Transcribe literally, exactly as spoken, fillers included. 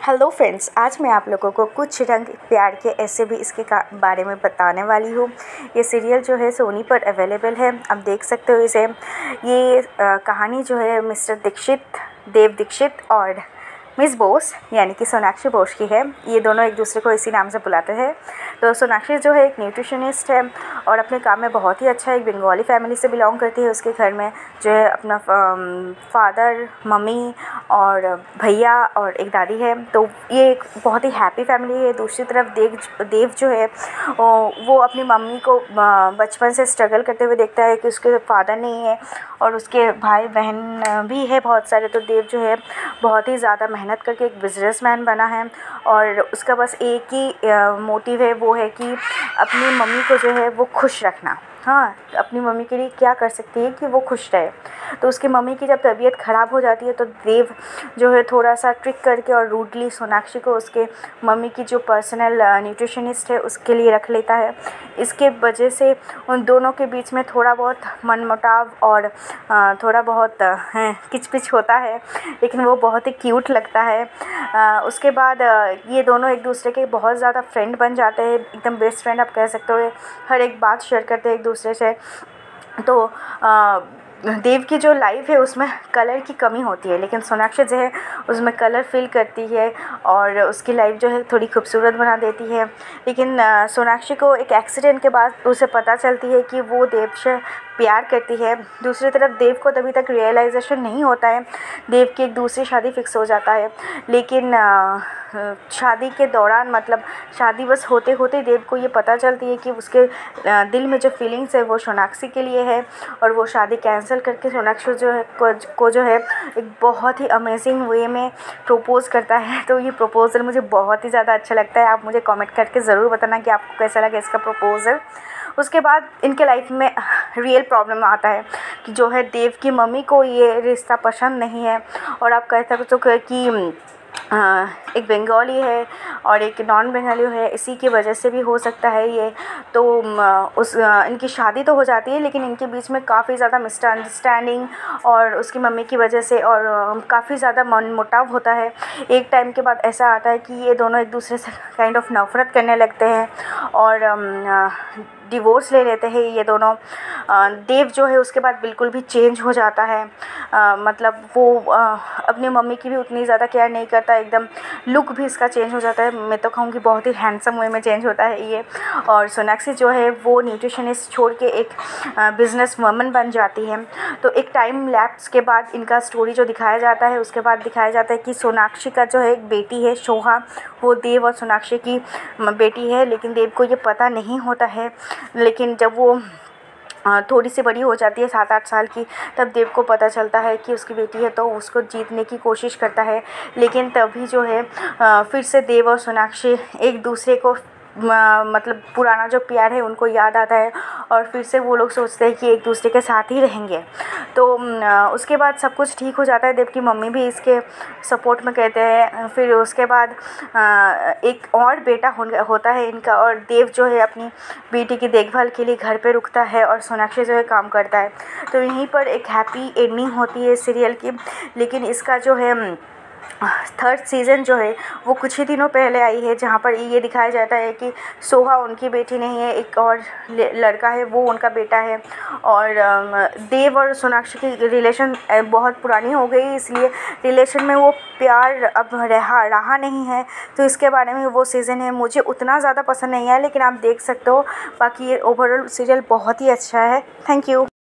Hello friends, आज मैं आप लोगों को कुछ रंग प्यार के ऐसे भी इसके बारे में बताने वाली हूँ। ये सीरियल जो है सोनी पर अवेलेबल है, आप देख सकते हो इसे। ये आ, कहानी जो है मिस्टर दीक्षित, देव दीक्षित और मिस बोस यानी कि सोनाक्षी बोस की है। ये दोनों एक दूसरे को इसी नाम से बुलाते हैं। तो सोनाक्षी जो है एक न्यूट्रिशनिस्ट है और अपने काम में बहुत ही अच्छा, एक बंगाली फैमिली से बिलोंग करती है। उसके घर में जो है अपना फादर, मम्मी और भैया और एक दादी है। तो ये एक बहुत ही हैप्पी फैमिली है। दूसरी तरफ देव देव जो है वो अपनी मम्मी को बचपन से स्ट्रगल करते हुए देखता है कि उसके फादर नहीं है और उसके भाई बहन भी है बहुत सारे। तो देव जो है बहुत ही ज़्यादा मेहनत करके एक बिजनेसमैन बना है और उसका बस एक ही मोटिव है, वो है कि अपनी मम्मी को जो है वो खुश रखना। हाँ, अपनी मम्मी के लिए क्या कर सकती है कि वो खुश रहे। तो उसकी मम्मी की जब तबीयत ख़राब हो जाती है तो देव जो है थोड़ा सा ट्रिक करके और रूडली सोनाक्षी को उसके मम्मी की जो पर्सनल न्यूट्रिशनिस्ट है उसके लिए रख लेता है। इसके वजह से उन दोनों के बीच में थोड़ा बहुत मनमुटाव और थोड़ा बहुत किचपिच होता है, लेकिन वो बहुत ही क्यूट लगता है। उसके बाद ये दोनों एक दूसरे के बहुत ज़्यादा फ्रेंड बन जाते हैं, एकदम बेस्ट फ्रेंड आप कह सकते हो। हर एक बात शेयर करते हैं एक दूसरे से। तो आ, देव की जो लाइफ है उसमें कलर की कमी होती है, लेकिन सोनाक्षी जो है उसमें कलर फिल करती है और उसकी लाइफ जो है थोड़ी खूबसूरत बना देती है। लेकिन सोनाक्षी को एक एक्सीडेंट के बाद उसे पता चलती है कि वो देव से प्यार करती है। दूसरी तरफ देव को तभी तक रियलाइजेशन नहीं होता है। देव की एक दूसरी शादी फिक्स हो जाता है, लेकिन शादी के दौरान, मतलब शादी बस होते होते देव को ये पता चलती है कि उसके दिल में जो फीलिंग्स है वो सोनाक्षी के लिए है और वो शादी कैंसिल करके सोनाक्षी जो है को, को जो है एक बहुत ही अमेजिंग वे में प्रपोज़ करता है। तो ये प्रपोज़ल मुझे बहुत ही ज़्यादा अच्छा लगता है। आप मुझे कमेंट करके ज़रूर बताना कि आपको कैसा लगा इसका प्रपोज़ल। उसके बाद इनके लाइफ में रियल प्रॉब्लम आता है कि जो है देव की मम्मी को ये रिश्ता पसंद नहीं है और आप कह सकते हो कि आ, एक बंगाली है और एक नॉन बंगाली है, इसी की वजह से भी हो सकता है ये। तो उस आ, इनकी शादी तो हो जाती है, लेकिन इनके बीच में काफ़ी ज़्यादा मिसअंडरस्टैंडिंग और उसकी मम्मी की वजह से और काफ़ी ज़्यादा मनमुटाव होता है। एक टाइम के बाद ऐसा आता है कि ये दोनों एक दूसरे से काइंड ऑफ नफ़रत करने लगते हैं और डिवोर्स ले लेते हैं ये दोनों। देव जो है उसके बाद बिल्कुल भी चेंज हो जाता है, आ, मतलब वो आ, अपनी मम्मी की भी उतनी ज़्यादा केयर नहीं करता, एकदम लुक भी इसका चेंज हो जाता है। मैं तो कहूँगी बहुत ही हैंडसम वे में चेंज होता है ये। और सोनाक्षी जो है वो न्यूट्रिशनिस्ट छोड़ के एक बिजनेस वुमन बन जाती है। तो एक टाइम लैप्स के बाद इनका स्टोरी जो दिखाया जाता है, उसके बाद दिखाया जाता है कि सोनाक्षी का जो है एक बेटी है शोभा, वो देव और सोनाक्षी की बेटी है, लेकिन देव को ये पता नहीं होता है। लेकिन जब वो थोड़ी सी बड़ी हो जाती है, सात आठ साल की, तब देव को पता चलता है कि उसकी बेटी है, तो उसको जीतने की कोशिश करता है। लेकिन तभी जो है फिर से देव और सोनाक्षी एक दूसरे को मतलब पुराना जो प्यार है उनको याद आता है और फिर से वो लोग सोचते हैं कि एक दूसरे के साथ ही रहेंगे। तो उसके बाद सब कुछ ठीक हो जाता है। देव की मम्मी भी इसके सपोर्ट में कहते हैं। फिर उसके बाद एक और बेटा होता है इनका और देव जो है अपनी बेटी की देखभाल के लिए घर पे रुकता है और सोनाक्षी जो है काम करता है। तो यहीं पर एक हैप्पी एंडिंग होती है सीरियल की। लेकिन इसका जो है थर्ड सीज़न जो है वो कुछ ही दिनों पहले आई है, जहाँ पर ये दिखाया जाता है कि सोहा उनकी बेटी नहीं है, एक और लड़का है वो उनका बेटा है। और देव और सोनाक्षी की रिलेशन बहुत पुरानी हो गई, इसलिए रिलेशन में वो प्यार अब रहा रहा नहीं है। तो इसके बारे में वो सीज़न है, मुझे उतना ज़्यादा पसंद नहीं आया, लेकिन आप देख सकते हो। बाकी ये ओवरऑल सीरियल बहुत ही अच्छा है। Thank you.